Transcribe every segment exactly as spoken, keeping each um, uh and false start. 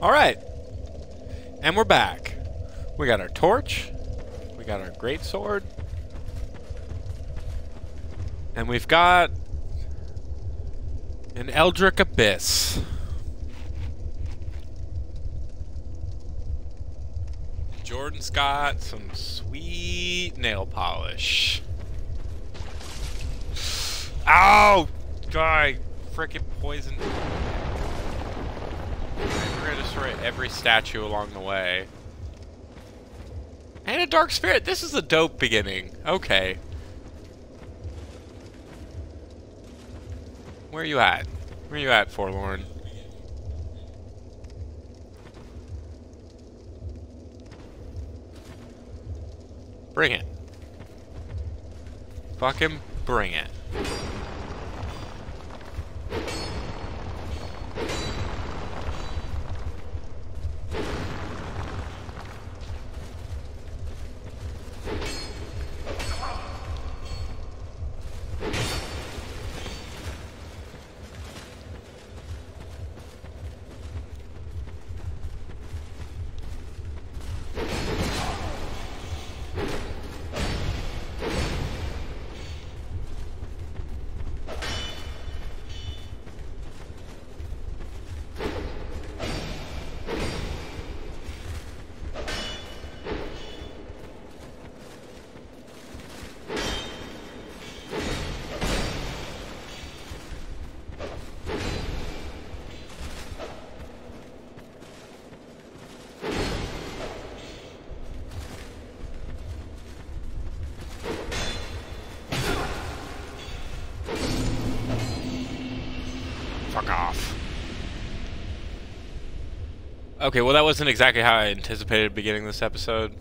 Alright. And we're back. We got our torch. We got our greatsword. And we've got an Eldritch Abyss. Jordan's got some sweet nail polish. Ow! God, frickin' poison. We're gonna destroy every statue along the way. And a dark spirit. This is a dope beginning. Okay. Where are you at? Where are you at, Forlorn? Bring it. Fucking bring it. Fuck off. Okay, well that wasn't exactly how I anticipated beginning this episode.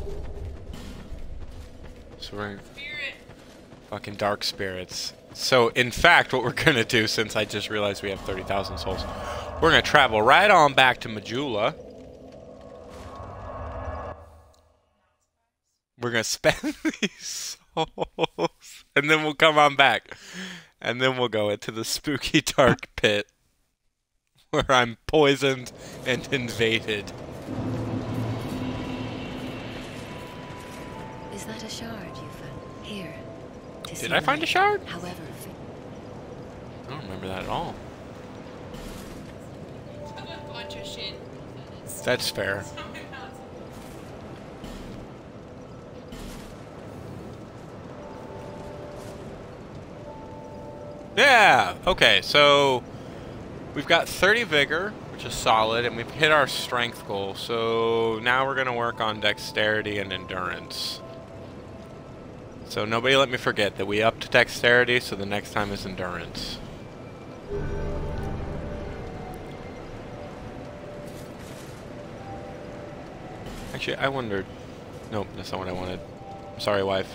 So we're gonna... Spirit. Fucking dark spirits. So, in fact, what we're gonna do, since I just realized we have thirty thousand souls, we're gonna travel right on back to Majula. We're gonna spend these souls, and then we'll come on back. And then we'll go into the spooky dark pit where I'm poisoned and invaded. Is that a shard you found? Here. Did I find a shard? However, I don't remember that at all. A bunch of shit. That's fair. Yeah, okay, so we've got thirty vigor, which is solid, and we've hit our strength goal, so now we're going to work on dexterity and endurance. So nobody let me forget that we upped dexterity, so the next time is endurance. Actually, I wondered... Nope, that's not what I wanted. I'm sorry, wife.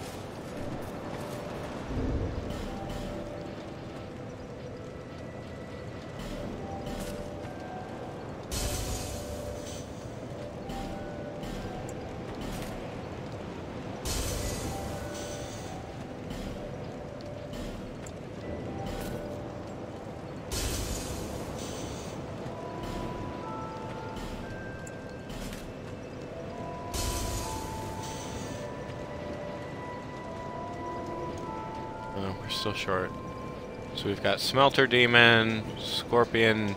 Oh, we're still short. So we've got Smelter Demon, Scorpion.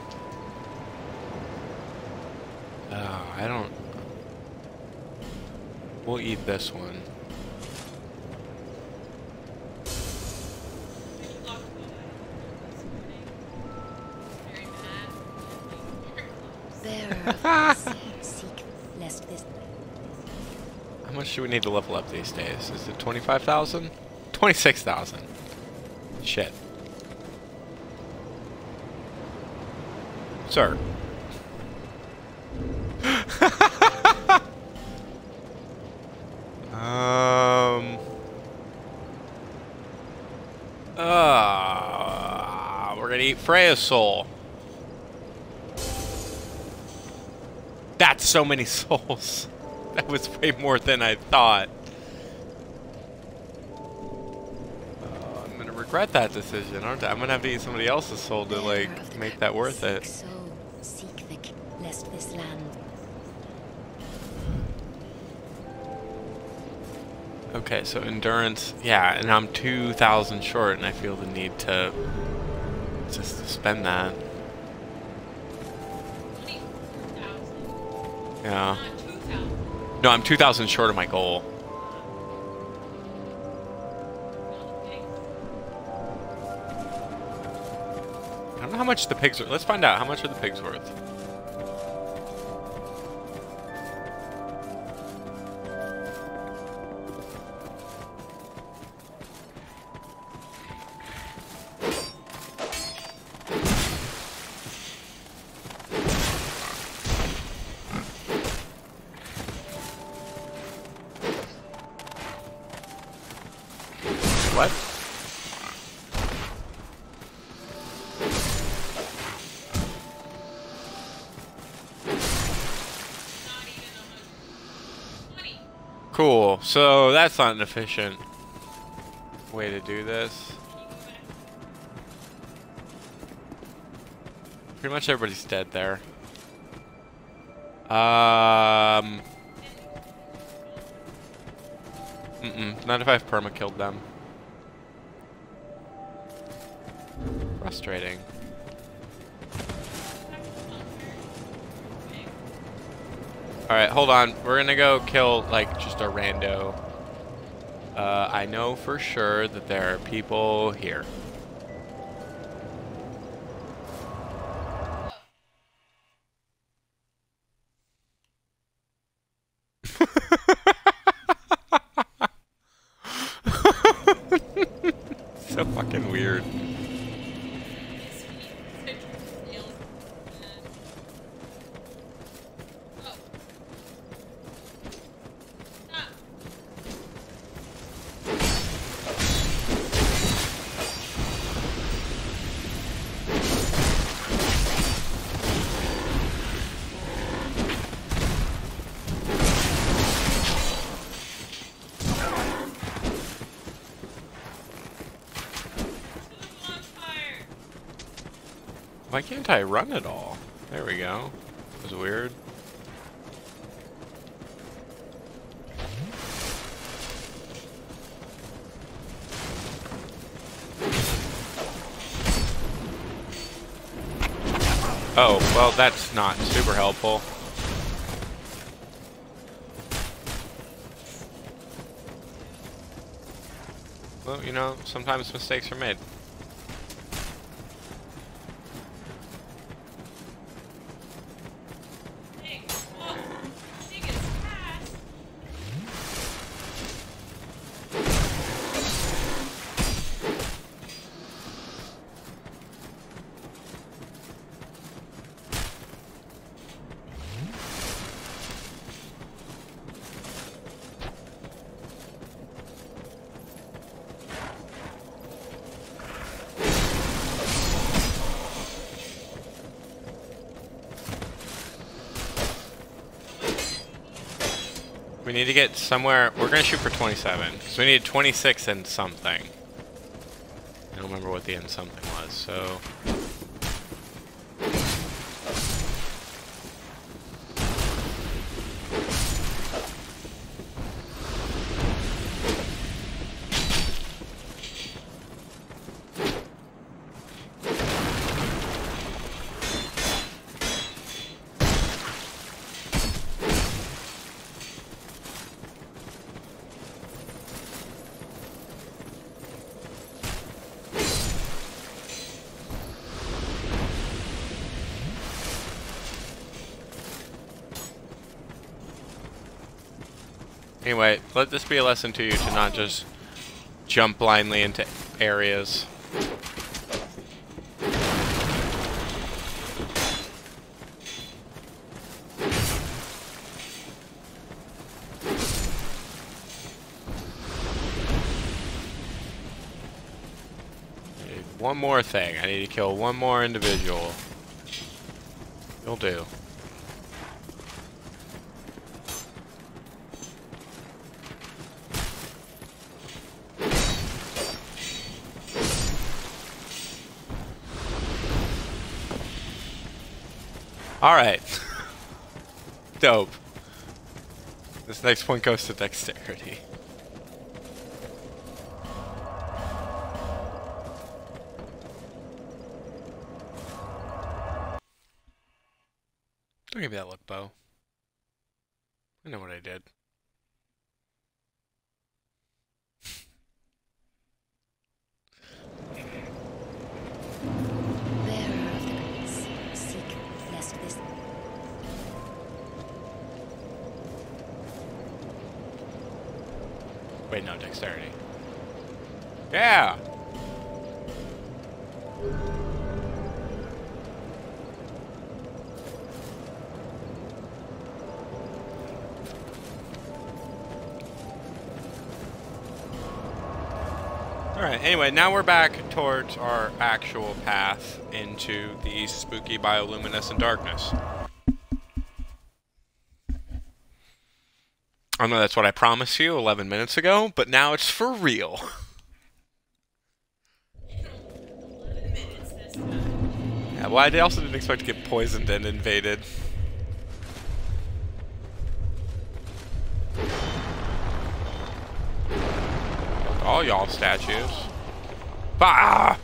Uh, I don't... We'll eat this one. How much do we need to level up these days? Is it twenty-five thousand? twenty-six thousand. Shit. Sir. um. Uh, we're gonna eat Freya's soul. That's so many souls. That was way more than I thought. Uh, I'm gonna regret that decision, aren't I? I'm gonna have to eat somebody else's soul to like make that worth it. So seek the lest this land. Okay, so endurance, yeah, and I'm two thousand short, and I feel the need to just to spend that. Yeah. No, I'm two thousand short of my goal. I don't know how much the pigs are. Let's find out. How much are the pigs worth? What? Cool. So that's not an efficient way to do this. Pretty much everybody's dead there. Um. Mm-mm. Not if I've perma-killed them. Frustrating. Alright, hold on. We're gonna go kill, like, just a rando. Uh, I know for sure that there are people here. So fucking weird. Why can't I run at all? There we go. That was weird. Oh, well, that's not super helpful. Well, you know, sometimes mistakes are made. We need to get somewhere. We're gonna shoot for twenty-seven. So we need twenty-six and something. I don't remember what the end something was, so. Anyway, let this be a lesson to you to not just jump blindly into areas. One more thing. I need to kill one more individual. You'll do. Alright. Dope. This next point goes to dexterity. Don't give me that look, Bo. I know what I did. Bearer of the gods, seek lest this. Wait, no, dexterity. Yeah! Alright, anyway, now we're back towards our actual path into the spooky bioluminescent darkness. I know that's what I promised you eleven minutes ago, but now it's for real. Yeah, well, I also didn't expect to get poisoned and invaded. All y'all statues. Bah!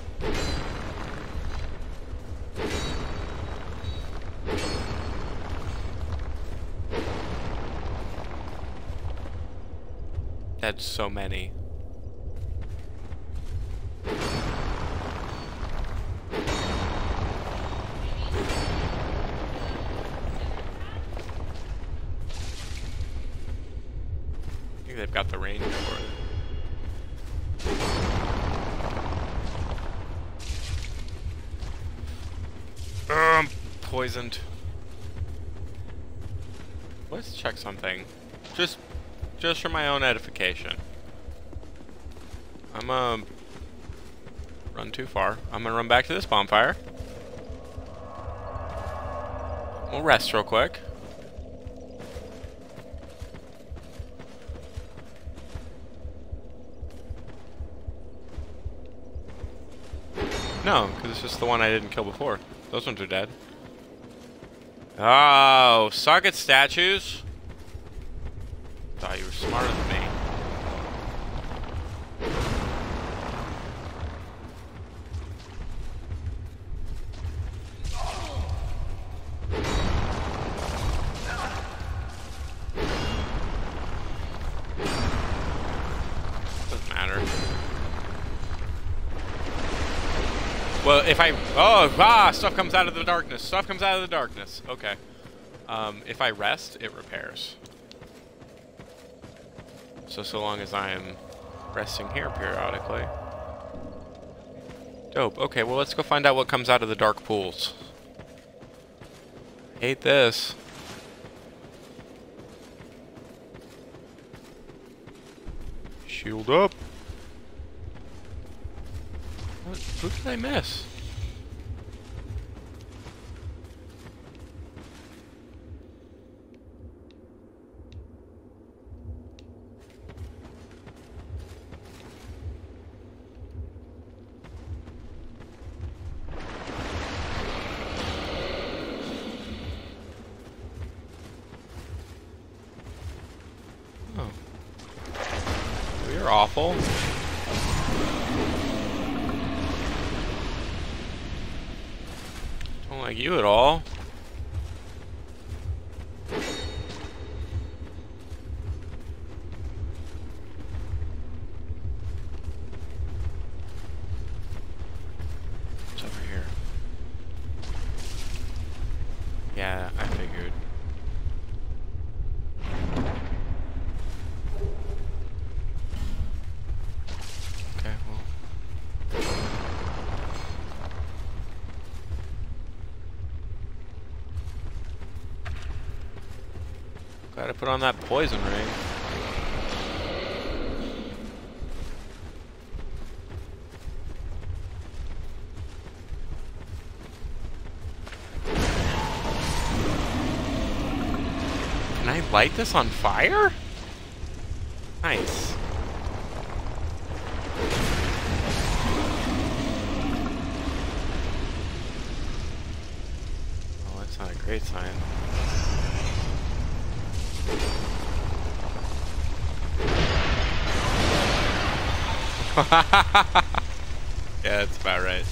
That's so many. I think they've got the range for it. Um, poisoned. Let's check something. Just, just for my own edification. I'm um run too far. I'm gonna run back to this bonfire. We'll rest real quick. No, because it's just the one I didn't kill before. Those ones are dead. Oh, suck it, statues. Thought you were smarter than me. Doesn't matter. Well, if I... Oh, ah! Stuff comes out of the darkness. Stuff comes out of the darkness. Okay. Um, if I rest, it repairs. So, so long as I am resting here periodically. Dope. Okay, well, let's go find out what comes out of the dark pools. Hate this. Shield up. What? Who did I miss? Oh. You're awful. Don't like you at all. What's over here? Yeah, I figured. Okay, well. Gotta put on that poison ring. Can I light this on fire? Nice. Oh, that's not a great sign. Yeah, that's about right.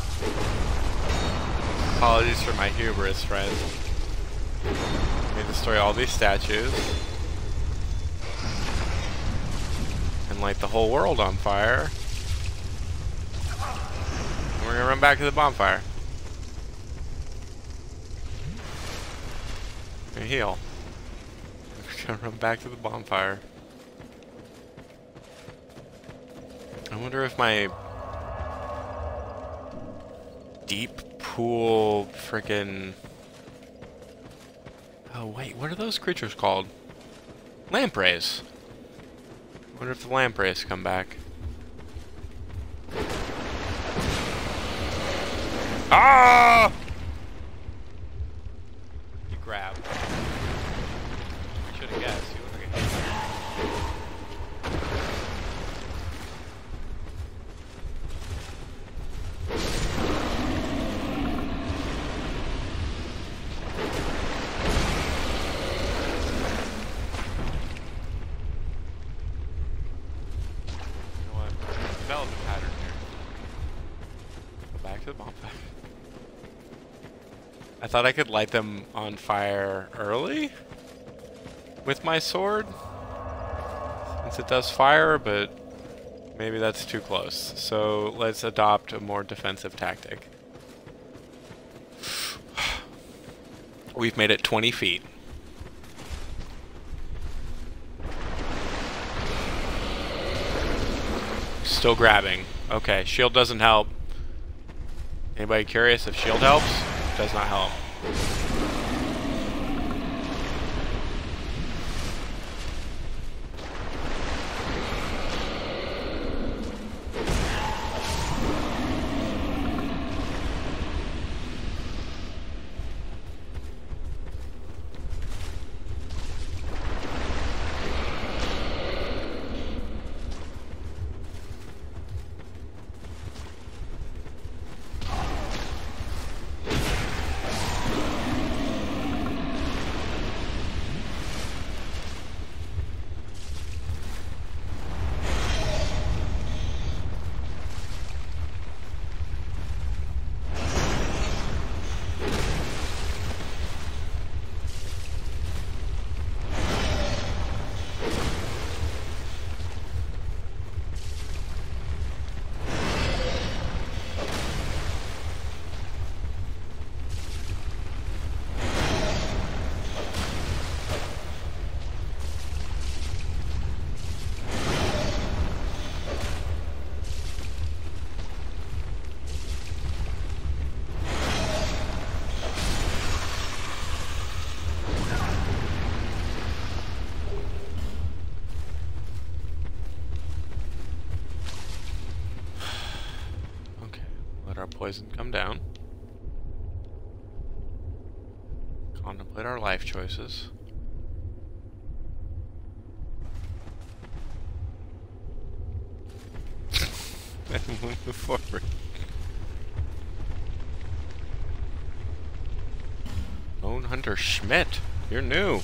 Apologies for my hubris, friend. Let me destroy all these statues. And light the whole world on fire. And we're gonna run back to the bonfire. And heal. We're gonna run back to the bonfire. I wonder if my deep pool frickin'... Oh wait, what are those creatures called? Lampreys. I wonder if the lampreys come back. Ah! You grab. I should have guessed. You look like a development pattern here. Go back to the bonfire. I thought I could light them on fire early with my sword, since it does fire, but maybe that's too close. So let's adopt a more defensive tactic. We've made it twenty feet. Still grabbing. Okay, shield doesn't help. Anybody curious if shield helps? Does not help. Our poison come down. Contemplate our life choices. And move forward. Lone Hunter Schmidt, you're new.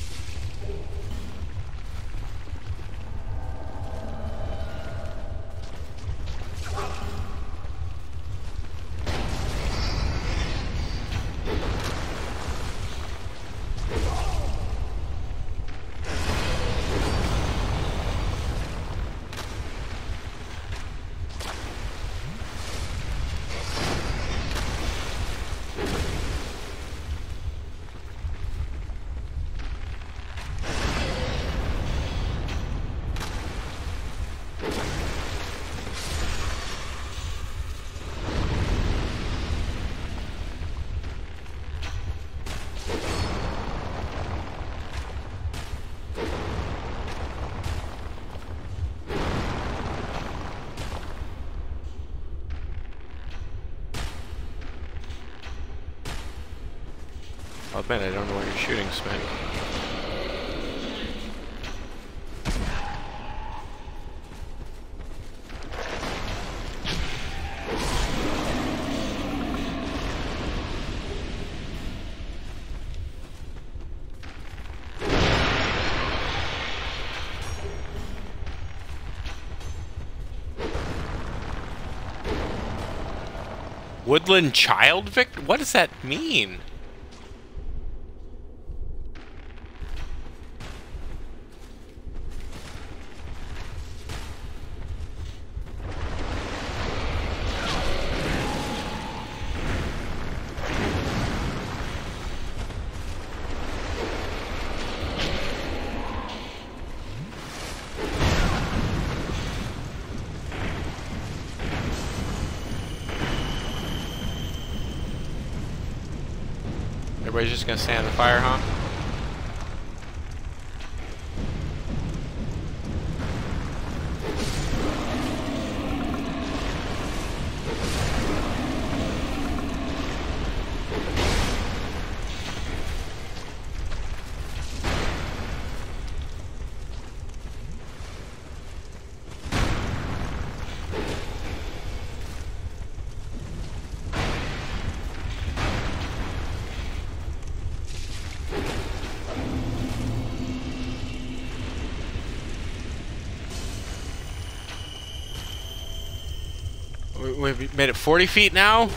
I'll admit I don't know where you're shooting, Smith. Woodland child victim? What does that mean? Everybody's just gonna stand in the fire, huh? We've made it forty feet now.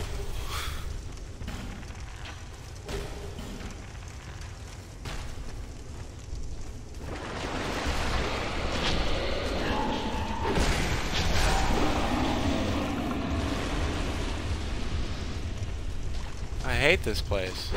I hate this place.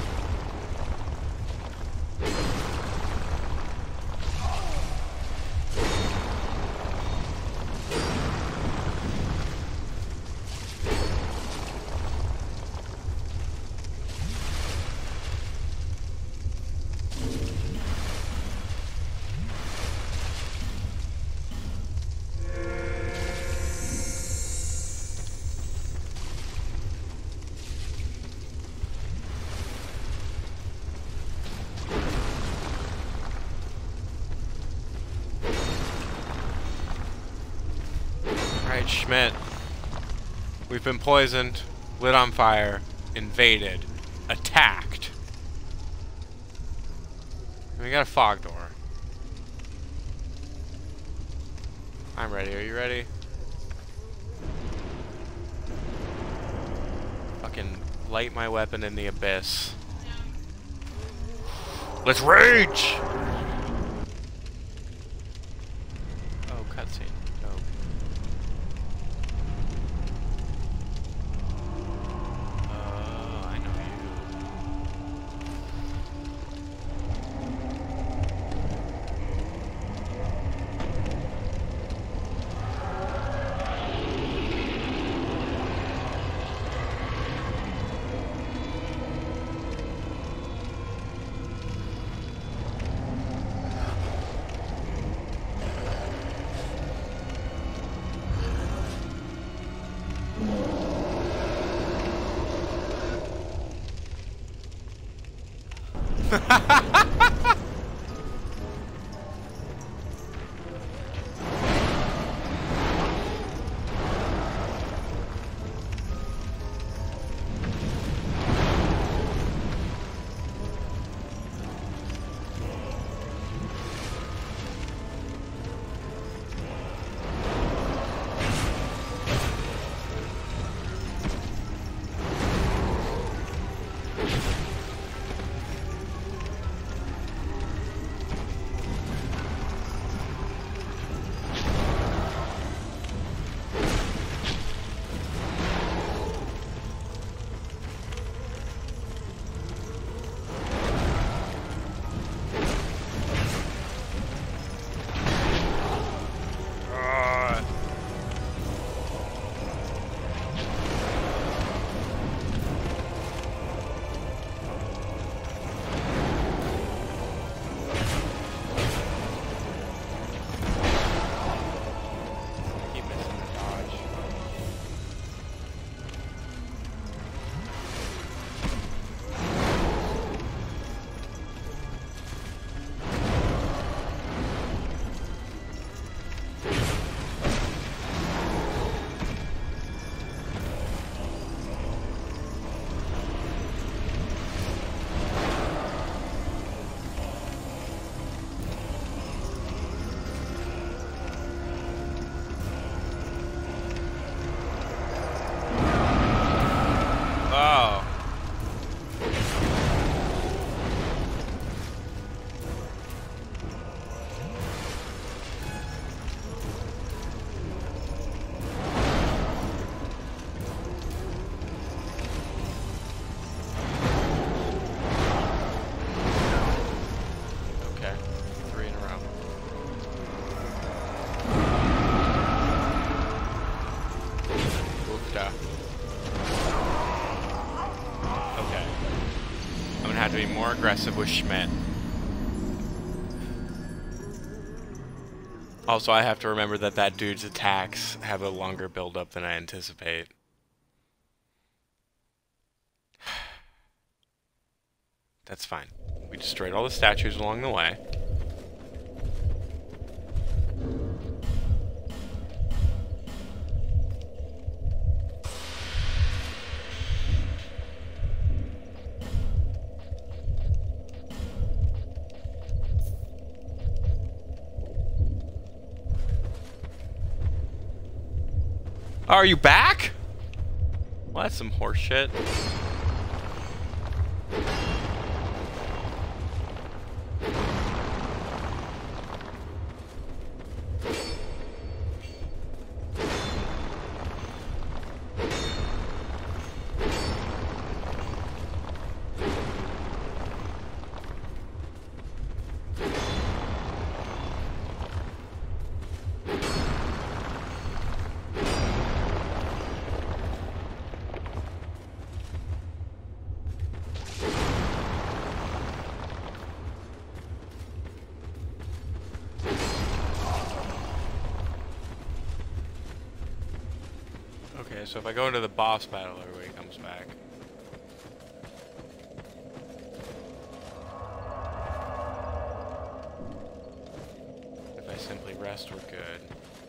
Schmidt. We've been poisoned, lit on fire, invaded, attacked. And we got a fog door. I'm ready. Are you ready? Fucking light my weapon in the abyss. Let's rage! Oh, cutscene. No. had to be more aggressive with Schmidt. Also, I have to remember that that dude's attacks have a longer build-up than I anticipate. That's fine. We destroyed all the statues along the way. Are you back? Well, that's some horse shit. Okay, so if I go into the boss battle, everybody comes back. If I simply rest, we're good.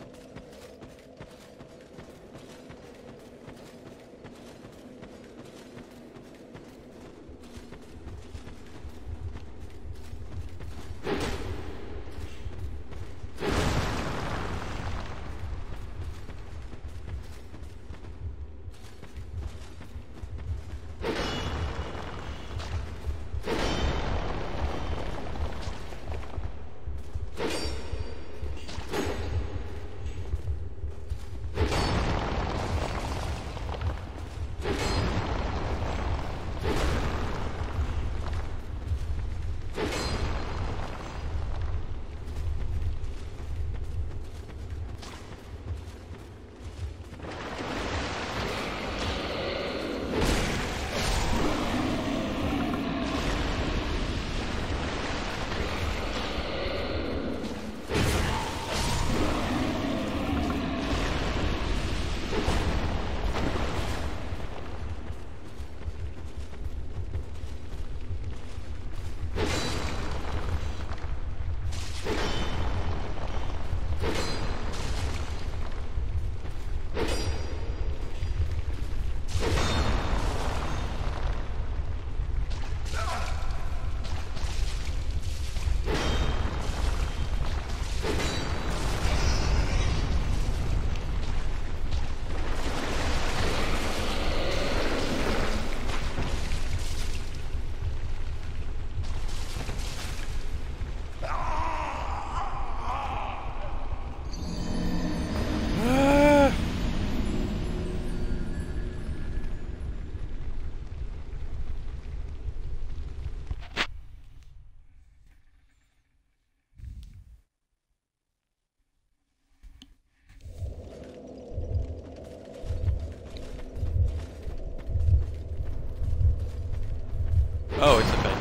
Oh, it's if I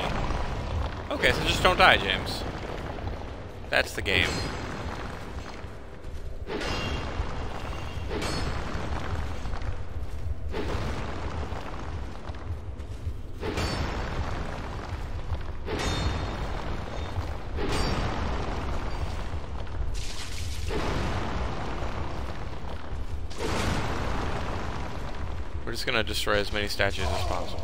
die. Okay, so just don't die, James. That's the game. We're just gonna destroy as many statues as possible.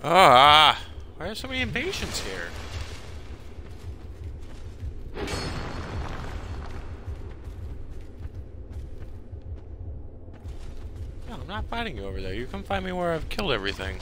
Ah, why are so many invasions here? No, I'm not fighting you over there. You come find me where I've killed everything.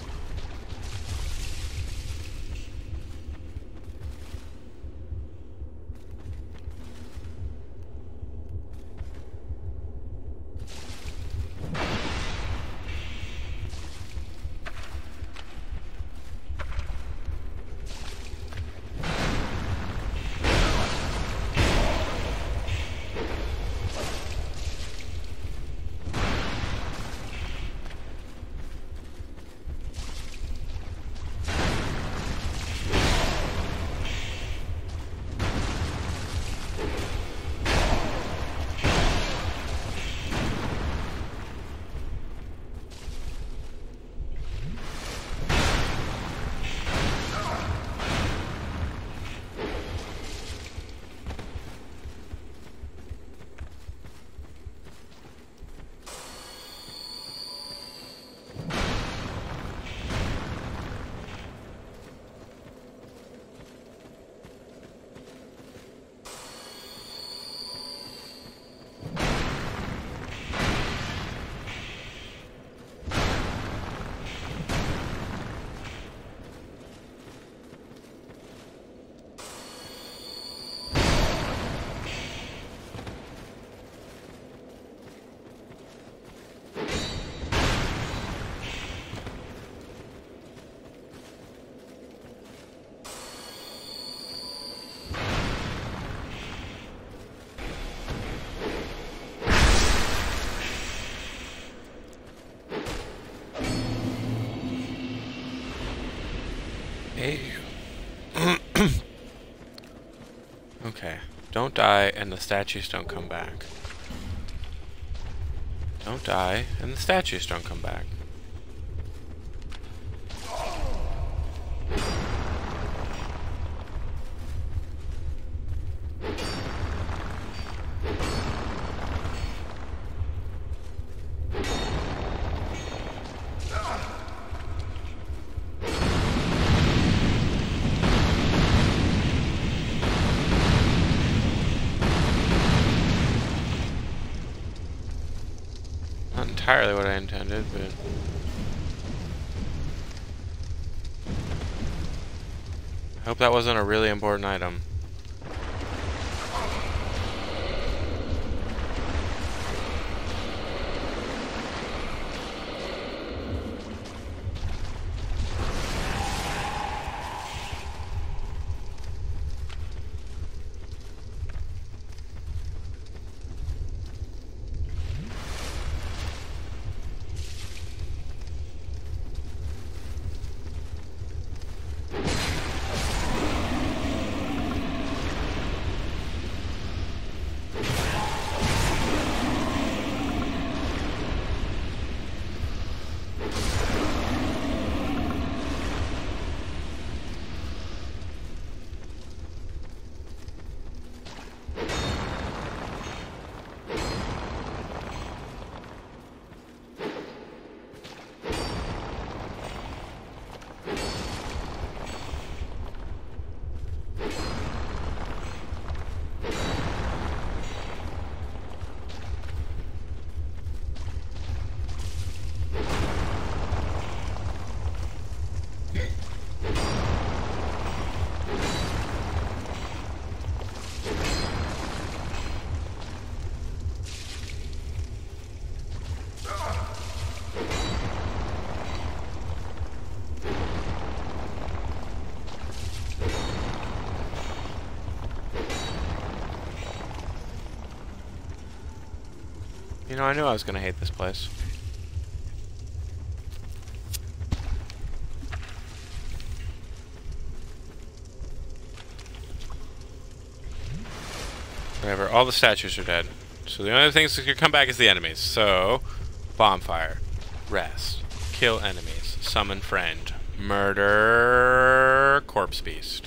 Hey. Okay. Don't die and the statues don't come back. Don't die and the statues don't come back. Not entirely what I intended, but... I hope that wasn't a really important item. You know, I knew I was gonna hate this place. Whatever, all the statues are dead. So the only things that could come back is the enemies. So, bonfire, rest, kill enemies, summon friend, murder, corpse beast.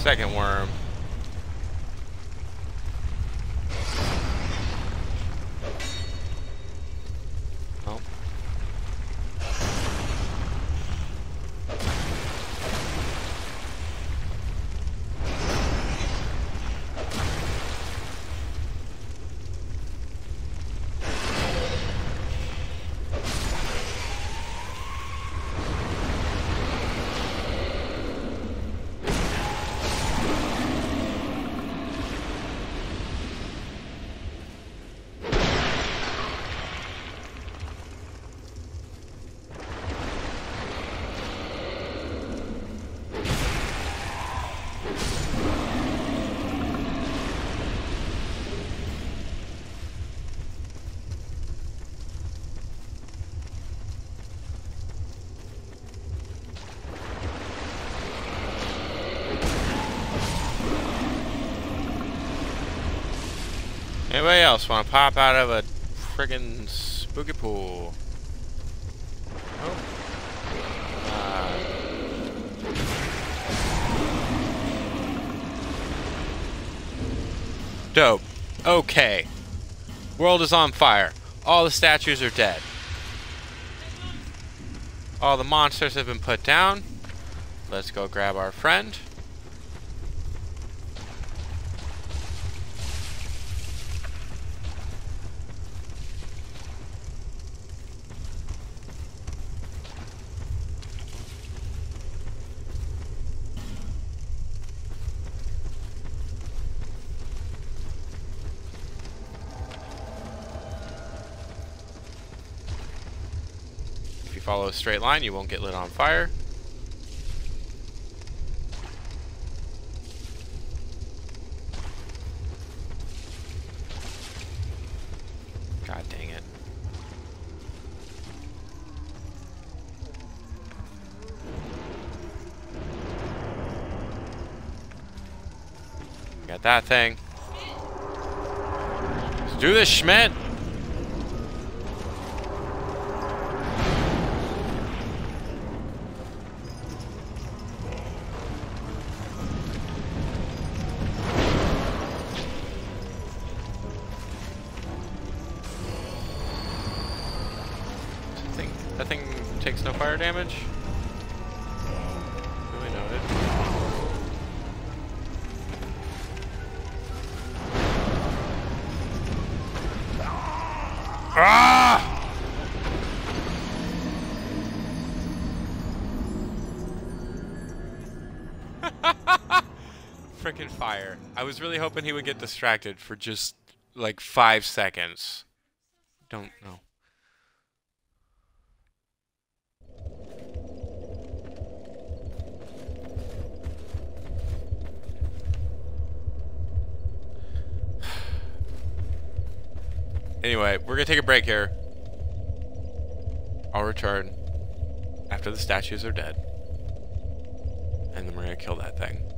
second worm. Oh. Anybody else want to pop out of a friggin' spooky pool? Oh. Uh. Dope. Okay. World is on fire. All the statues are dead. All the monsters have been put down. Let's go grab our friend. Follow a straight line, you won't get lit on fire. God dang it. Got that thing. Let's do this, Schmidt. That thing takes no fire damage. Really noted. Ah! Frickin' fire. I was really hoping he would get distracted for just like five seconds. Don't know. Anyway, we're gonna take a break here. I'll return after the statues are dead. And then we're gonna kill that thing.